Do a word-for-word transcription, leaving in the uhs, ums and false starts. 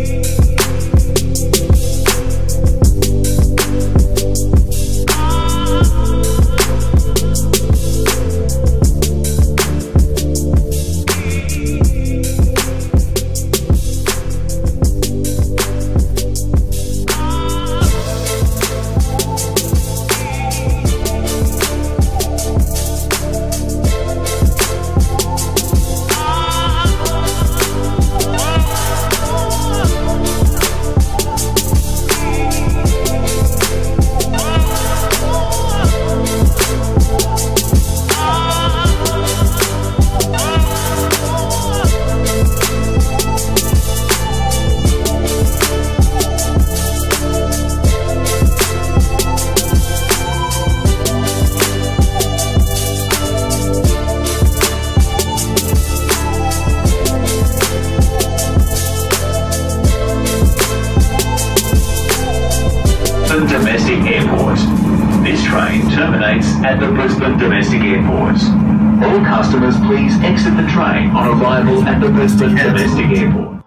Domestic Airport. This train terminates at the Brisbane Domestic Airport. All customers please exit the train on arrival at the Brisbane Domestic Airport.